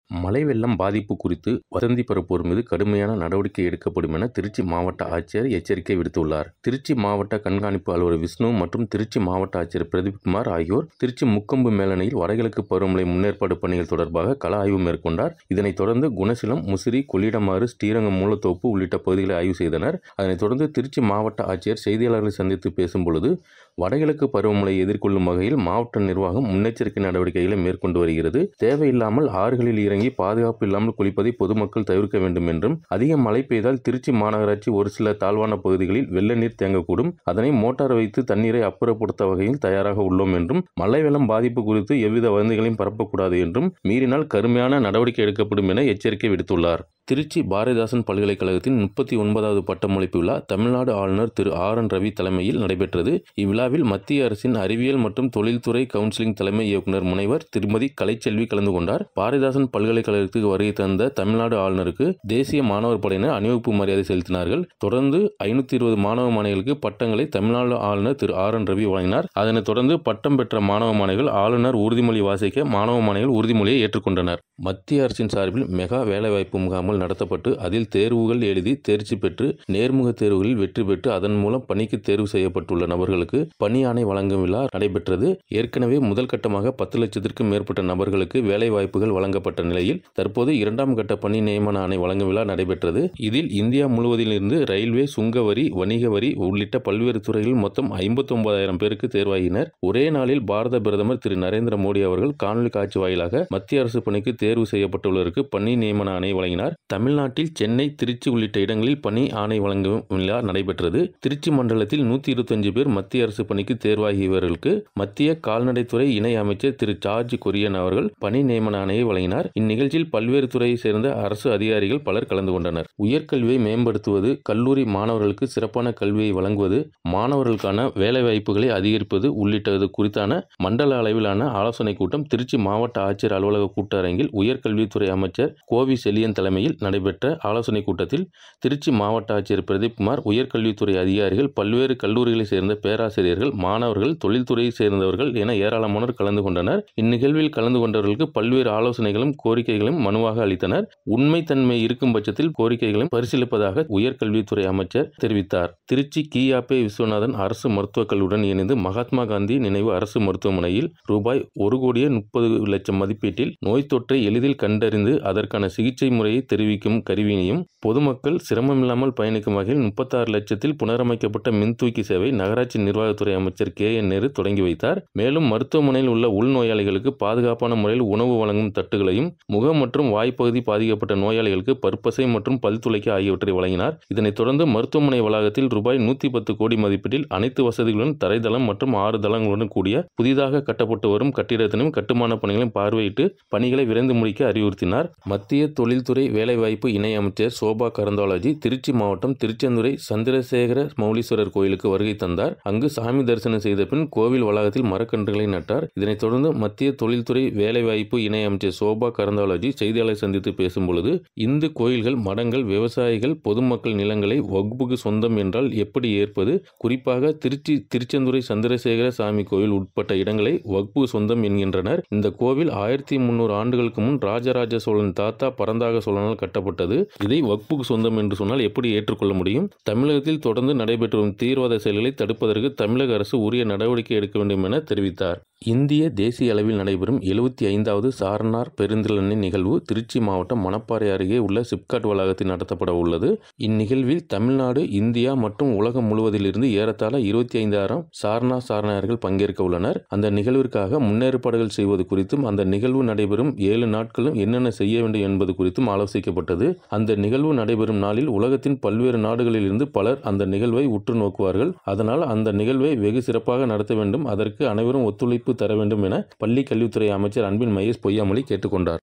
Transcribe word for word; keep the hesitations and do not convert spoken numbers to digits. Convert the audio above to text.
மழை வெள்ளம் பாதிப்பு குறித்து வதந்தி பரப்புவோர் மீது கடுமையான நடவடிக்கை எடுக்கப்படும் என திருச்சி மாவட்ட ஆட்சியர் எச்சரிக்கை விடுத்துள்ளார். திருச்சி மாவட்ட கண்காணிப்பு அலுவலர் விஷ்ணு மற்றும் திருச்சி மாவட்ட ஆட்சியர் பிரதீப்குமார் ஆகியோர் திருச்சி முக்கொம்பு மேலணையில் வடகிழக்கு பருவமழை முன்னேற்பாடு பணிகள் தொடர்பாக கள ஆய்வு மேற்கொண்டார். இதனைத் தொடர்ந்து குணசிலம், முசிறி, கொள்ளிடமாறு, ஸ்ரீரங்கம், மூலத்தோப்பு உள்ளிட்ட பகுதிகளை ஆய்வு செய்தனர். அதனைத் தொடர்ந்து திருச்சி மாவட்ட ஆட்சியர் செய்தியாளர்களை சந்தித்து பேசும்பொழுது, வடகிழக்கு பருவமழையை எதிர்கொள்ளும் வகையில் மாவட்ட நிர்வாகம் முன்னெச்சரிக்கை நடவடிக்கைகளை மேற்கொண்டு வருகிறது. தேவையில்லாமல் ஆறுகளில் இறங்கி பாதுகாப்பு இல்லாமல் குளிப்பதை பொதுமக்கள் தவிர்க்க வேண்டும் என்றும், அதிக மழை பெய்தால் திருச்சி மாநகராட்சி ஒரு சில தாழ்வான பகுதிகளில் வெள்ள நீர் தேங்கக்கூடும். அதனை மோட்டார் வைத்து தண்ணீரை அப்புறப்படுத்த வகையில் தயாராக உள்ளோம் என்றும், மழை வெள்ளம் பாதிப்பு குறித்து எவ்வித வதந்திகளையும் பரப்பக்கூடாது என்றும், மீறினால் கடுமையான நடவடிக்கை எடுக்கப்படும் என எச்சரிக்கை விடுத்துள்ளார். திருச்சி பாரதிதாசன் பல்கலைக்கழகத்தின் முப்பத்தி ஒன்பதாவது பட்டமளிப்பு விழா தமிழ்நாடு ஆளுநர் திரு ஆர் என் ரவி தலைமையில் நடைபெற்றது. இவ்விழாவில் மத்திய அரசின் அறிவியல் மற்றும் தொழில்துறை கவுன்சிலிங் தலைமை இயக்குநர் முனைவர் திருமதி கலைச்செல்வி கலந்து கொண்டார். பாரதிதாசன் பல்கலைக்கழகத்துக்கு வருகை தந்த தமிழ்நாடு ஆளுநருக்கு தேசிய மாணவர் படையினர் அணிவகுப்பு மரியாதை செலுத்தினார்கள். தொடர்ந்து ஐநூத்தி இருபது மாணவ மாணவிகளுக்கு பட்டங்களை தமிழ்நாடு ஆளுநர் திரு ஆர் என் ரவி வழங்கினார். அதனைத் தொடர்ந்து பட்டம் பெற்ற மாணவ மாணவிகள் ஆளுநர் உறுதிமொழி வாசிக்க மாணவ மாணவிகள் உறுதிமொழியை ஏற்றுக்கொண்டனர். மத்திய அரசின் சார்பில் மெகா வேலைவாய்ப்பு முகாம்கள் நடத்தப்பட்டு அதில் தேர்வுகள் எழுதி தேர்ச்சி பெற்று நேர்முக தேர்வுகளில் வெற்றி பெற்று அதன் மூலம் பணிக்கு தேர்வு செய்யப்பட்டுள்ள நபர்களுக்கு பணி ஆணை வழங்கும் விழா நடைபெற்றது. ஏற்கனவே முதல் கட்டமாக பத்து லட்சத்திற்கும் மேற்பட்ட நபர்களுக்கு வேலை வாய்ப்புகள் வழங்கப்பட்ட நிலையில் தற்போது இரண்டாம் கட்ட பணி நியமன ஆணை வழங்கும் விழா நடைபெற்றது. இதில் இந்தியா முழுவதிலிருந்து ரயில்வே, சுங்க வரி, வணிக வரி உள்ளிட்ட பல்வேறு துறைகளில் மொத்தம் ஐம்பத்தி ஒன்பதாயிரம் பேருக்கு தேர்வாகினர். ஒரே நாளில் பாரத பிரதமர் திரு நரேந்திர மோடி அவர்கள் காணொலி காட்சி வாயிலாக மத்திய அரசு பணிக்கு தேர்வு செய்யப்பட்டுள்ளவருக்கு பணி நியமன ஆணை வழங்கினார். தமிழ்நாட்டில் சென்னை, திருச்சி உள்ளிட்ட இடங்களில் பணி ஆணை வழங்கும் விழா நடைபெற்றது. திருச்சி மண்டலத்தில் நூத்தி இருபத்தி அஞ்சு பேர் மத்திய அரசு பணிக்கு தேர்வாகியவர்களுக்கு மத்திய கால்நடைத்துறை இணை அமைச்சர் திரு ஜார்ஜ் குரியன் அவர்கள் பணி நியமன ஆணையை வழங்கினார். இந்நிகழ்ச்சியில் பல்வேறு துறையை சேர்ந்த அரசு அதிகாரிகள் பலர் கலந்து கொண்டனர். உயர்கல்வியை மேம்படுத்துவது, கல்லூரி மாணவர்களுக்கு சிறப்பான கல்வியை வழங்குவது, மாணவர்களுக்கான வேலைவாய்ப்புகளை அதிகரிப்பது உள்ளிட்டது குறித்தான மண்டல அளவிலான ஆலோசனைக் கூட்டம் திருச்சி மாவட்ட ஆட்சியர் அலுவலக கூட்டரங்கில் உயர்கல்வித்துறை அமைச்சர் கோவி செழியன் தலைமையில் நடைபெற்ற ஆலோசனைக் கூட்டத்தில் திருச்சி மாவட்ட ஆட்சியர் பிரதீப்குமார், உயர்கல்வித்துறை அதிகாரிகள், பல்வேறு கல்லூரிகளைச் சேர்ந்த பேராசிரியர்கள், மாணவர்கள், தொழில்துறையை சேர்ந்தவர்கள் என ஏராளமானோர் கலந்து கொண்டனர். இந்நிகழ்வில் கலந்து கொண்டவர்களுக்கு பல்வேறு ஆலோசனைகளும் கோரிக்கைகளும் மனுவாக அளித்தனர். உண்மைத்தன்மை இருக்கும் பட்சத்தில் கோரிக்கைகளும் பரிசீலிப்பதாக உயர்கல்வித்துறை அமைச்சர் தெரிவித்தார். திருச்சி கியாபே விஸ்வநாதன் அரசு மருத்துவக் கல்லூரியுடன் இணைந்து மகாத்மா காந்தி நினைவு அரசு மருத்துவமனையில் ரூபாய் ஒரு கோடியே முப்பது லட்சம் மதிப்பீட்டில் நோய் தொற்றை எளிதில் கண்டறிந்து அதற்கான சிகிச்சை முறையை தெரிவிக்கும் கருவியினையும் பொதுமக்கள் சிரமமில்லாமல் பயணிக்கும் வகையில் முப்பத்தாறு லட்சத்தில் புனரமைக்கப்பட்ட மின்தூக்கி சேவை நகராட்சி நிர்வாகத்துறை அமைச்சர் கே என் நேரு தொடங்கி வைத்தார். மேலும் மருத்துவமனையில் உள்ள உள்நோயாளிகளுக்கு பாதுகாப்பான முறையில் உணவு வழங்கும் தட்டுகளையும், முகம் மற்றும் வாய்ப்பகுதி பாதிக்கப்பட்ட நோயாளிகளுக்கு பற்பசை மற்றும் பல் துளைக்க ஆகியவற்றை வழங்கினார். இதனைத் தொடர்ந்து மருத்துவமனை வளாகத்தில் ரூபாய் நூத்தி பத்து கோடி மதிப்பீட்டில் அனைத்து வசதிகளுடன் தரைதளம் மற்றும் ஆறு தளங்களுடன் கூடிய புதிதாக கட்டப்பட்டு வரும் கட்டிடத்தினும் கட்டுமான பணிகளையும் பார்வையிட்டு பணிகளை விரைந்து முடிக்க அறிவுறுத்தினார். மத்திய தொழில்துறை வேலைவாய்ப்பு இணை அமைச்சர் சோபா கரந்தாலாஜி திருச்சி மாவட்டம் திருச்செந்துறை சந்திரசேகர மௌலீஸ்வரர் கோயிலுக்கு வருகை தந்தார். அங்கு சாமி தரிசனம் செய்த பின் கோவில் வளாகத்தில் மரக்கன்றுகளை நட்டார். இதனைத் தொடர்ந்து மத்திய தொழில்துறை வேலைவாய்ப்பு இணை அமைச்சர் சோபா கரந்தாலாஜி செய்தியாளரை சந்தித்து பேசும்பொழுது, இந்து கோயில்கள், மடங்கள், விவசாயிகள், பொதுமக்கள் நிலங்களை வக்புக்கு சொந்தம் என்றால் எப்படி ஏற்பது? குறிப்பாக திருச்சி திருச்செந்துறை சந்திரசேகர சாமி கோயில் உட்பட்ட இடங்களை வக்புக்கு சொந்தம் என்கின்றனர். இந்த கோவில் ஆயிரத்தி முன்னூறு ஆண்டுகளுக்கு முன் ராஜராஜ சோழன் தாத்தா பரந்தாக சோழனால் கட்டப்பட்டது. இதை வக்புக்கு சொந்தம் என்று சொன்னால் எப்படி ஏற்றுக்கொள்ள முடியும்? தமிழகத்தில் தொடர்ந்து நடைபெற்று வரும் தீவிரவாத செயல்களை தடுப்பதற்கு தமிழக அரசு உரிய நடவடிக்கை எடுக்க வேண்டும் என தெரிவித்தார். இந்திய தேசிய அளவில் நடைபெறும் எழுபத்தி ஐந்தாவது சாரணார் பெருந்திறனி நிகழ்வு திருச்சி மாவட்டம் மணப்பாறை அருகே உள்ள சிப்காட் வளாகத்தில் நடத்தப்பட உள்ளது. இந்நிகழ்வில் தமிழ்நாடு, இந்தியா மற்றும் உலகம் முழுவதிலிருந்து ஏறத்தாழ இருபத்தி ஐந்தாயிரம் சாரணா சாரணையர்கள் பங்கேற்க உள்ளனர். அந்த நிகழ்விற்காக முன்னேற்பாடுகள் செய்வது குறித்தும், அந்த நிகழ்வு நடைபெறும் ஏழு நாட்களும் என்னென்ன செய்ய வேண்டும் என்பது குறித்தும் ஆலோசிக்கப்பட்டது. அந்த நிகழ்வு நடைபெறும் நாளில் உலகத்தின் பல்வேறு நாடுகளில் இருந்து பலர் அந்த நிகழ்வை உற்று நோக்குவார்கள். அதனால் அந்த நிகழ்வை வெகு சிறப்பாக நடத்த வேண்டும், அதற்கு அனைவரும் ஒத்துழைப்பு தர வேண்டும் என பள்ளி கல்வித்துறை அமைச்சர் அன்பில் மகேஷ் பொய்யாமொழி கேட்டுக்கொண்டார்.